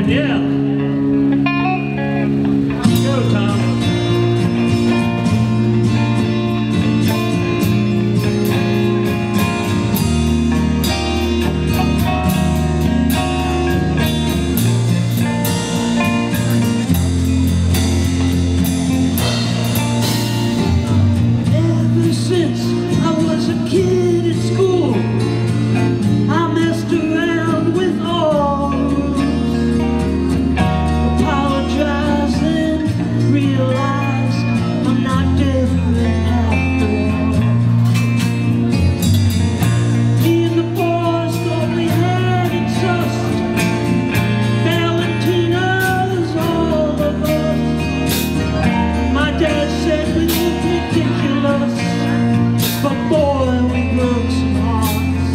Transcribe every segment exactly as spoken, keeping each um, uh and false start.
Yeah. Go, Tom. Ever since I was a kid in school, I messed around with all apologize and realize I'm not different after all. Me and the boys thought we had it sussed. Valentina's all of us. My dad said we looked ridiculous, but boy, we broke some hearts.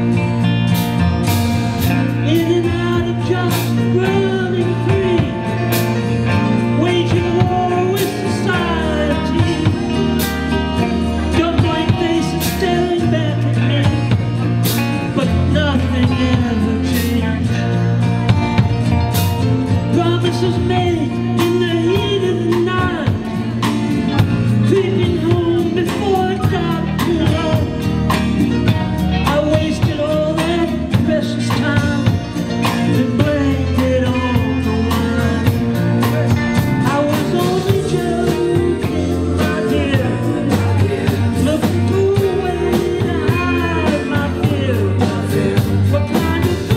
In and out of jobs, running free, waging war with society. Dumb blank faces staring back at me, but nothing ever changed. Promises made in the heat of the night, creeping home before it got too late. I wasted all that precious time and blamed it on the wine. I was only joking, my dear, looking for a way to hide my fear. What kind of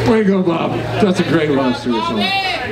Way to go, Bob. That's a great Rod Stewart song.